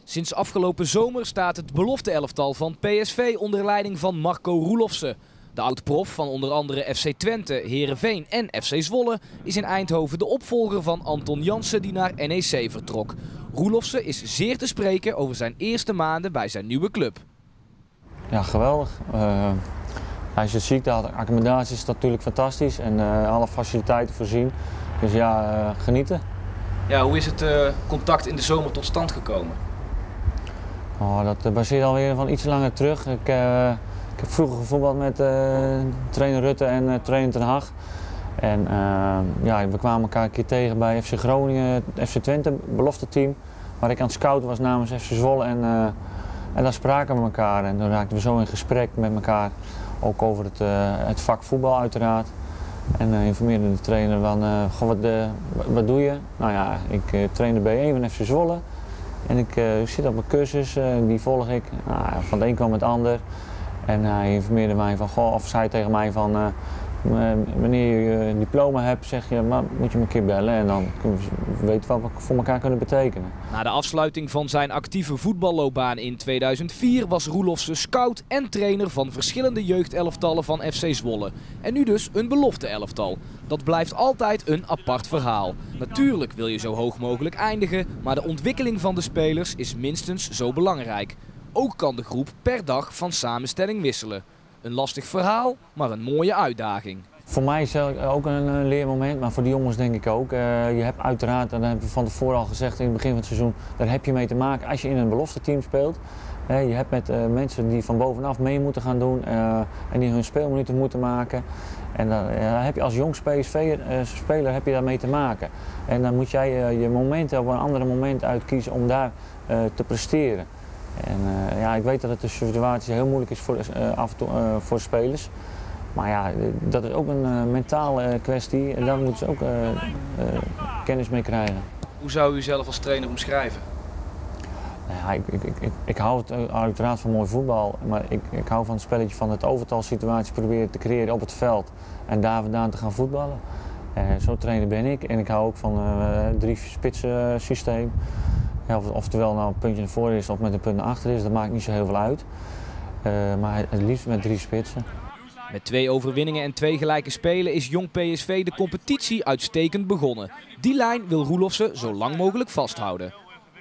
Sinds afgelopen zomer staat het belofte-elftal van PSV onder leiding van Marco Roelofse. De oud-prof van onder andere FC Twente, Heerenveen en FC Zwolle is in Eindhoven de opvolger van Anton Jansen die naar NEC vertrok. Roelofse is zeer te spreken over zijn eerste maanden bij zijn nieuwe club. Ja, geweldig. Als je het ziet, de accommodatie is natuurlijk fantastisch en alle faciliteiten voorzien. Dus ja, genieten. Ja, hoe is het contact in de zomer tot stand gekomen? Oh, dat baseert alweer van iets langer terug. Ik heb vroeger gevoetbald met trainer Rutte en trainer Ten Hag. En ja, we kwamen elkaar een keer tegen bij FC Groningen, FC Twente, belofte team. Waar ik aan het scouten was namens FC Zwolle en daar spraken we elkaar. En dan raakten we zo in gesprek met elkaar, ook over het vak voetbal uiteraard. En informeerde de trainer van, wat doe je? Nou ja, ik train de B1 van FC Zwolle. En ik zit op een cursus, die volg ik. Nou, van de een kwam het ander. En hij informeerde mij van, of zei tegen mij van, wanneer je een diploma hebt, zeg je, maar moet je me een keer bellen en dan kunnen we weten wat we voor elkaar kunnen betekenen. Na de afsluiting van zijn actieve voetballoopbaan in 2004 was Roelofse scout en trainer van verschillende jeugdelftallen van FC Zwolle. En nu dus een belofte-elftal. Dat blijft altijd een apart verhaal. Natuurlijk wil je zo hoog mogelijk eindigen, maar de ontwikkeling van de spelers is minstens zo belangrijk. Ook kan de groep per dag van samenstelling wisselen. Een lastig verhaal, maar een mooie uitdaging. Voor mij is het ook een leermoment, maar voor die jongens denk ik ook. Je hebt uiteraard, en dat hebben we van tevoren al gezegd in het begin van het seizoen, daar heb je mee te maken als je in een belofte team speelt. Je hebt met mensen die van bovenaf mee moeten gaan doen en die hun speelminuten moeten maken. En dan heb je als jong speler heb je daarmee te maken. En dan moet jij je momenten op een andere moment uitkiezen om daar te presteren. En ja, ik weet dat het de situatie heel moeilijk is af en toe voor de spelers. Maar ja, dat is ook een mentale kwestie en daar moeten ze ook kennis mee krijgen. Hoe zou u zelf als trainer omschrijven? Ja, ik hou het uiteraard van mooi voetbal, maar ik hou van het spelletje van het overtalsituatie proberen te creëren op het veld en daar vandaan te gaan voetballen. Zo trainer ben ik en ik hou ook van een 3-spitsen systeem. Ja, oftewel nou een puntje naar voren is of met een punt naar achter is, dat maakt niet zo heel veel uit. Maar het liefst met 3 spitsen. Met 2 overwinningen en 2 gelijke spelen is jong PSV de competitie uitstekend begonnen. Die lijn wil Roelofse zo lang mogelijk vasthouden.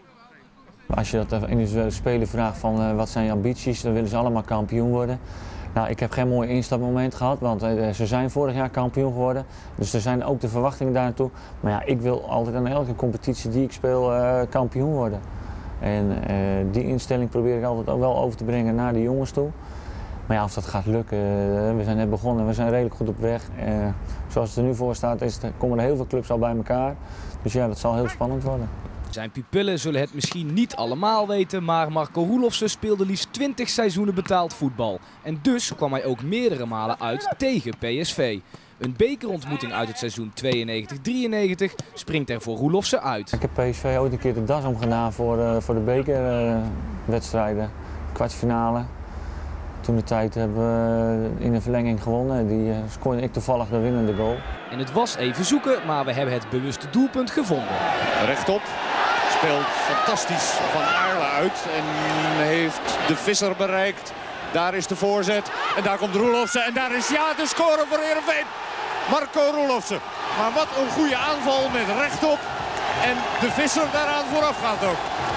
Als je dat individuele speler vraagt van wat zijn je ambities, dan willen ze allemaal kampioen worden. Nou, ik heb geen mooi instapmoment gehad, want ze zijn vorig jaar kampioen geworden. Dus er zijn ook de verwachtingen daar naartoe. Maar ja, ik wil altijd aan elke competitie die ik speel kampioen worden. En die instelling probeer ik altijd ook wel over te brengen naar de jongens toe. Maar ja, of dat gaat lukken, we zijn net begonnen, we zijn redelijk goed op weg. Zoals het er nu voor staat, komen er heel veel clubs al bij elkaar. Dus ja, dat zal heel spannend worden. Zijn pupillen zullen het misschien niet allemaal weten, maar Marco Roelofse speelde liefst 20 seizoenen betaald voetbal. En dus kwam hij ook meerdere malen uit tegen PSV. Een bekerontmoeting uit het seizoen 92-93 springt er voor Roelofse uit. Ik heb PSV ooit een keer de das omgedaan voor de bekerwedstrijden, kwartfinale. Toen de tijd hebben we in de verlenging gewonnen. Die scoorde ik toevallig de winnende goal. En het was even zoeken, maar we hebben het bewuste doelpunt gevonden. Rechtop. Speelt fantastisch Van Aarle uit en heeft de Visser bereikt. Daar is de voorzet en daar komt Roelofse en daar is de score voor Heerenveen. Marco Roelofse. Maar wat een goede aanval met rechtop en de Visser daaraan voorafgaand ook.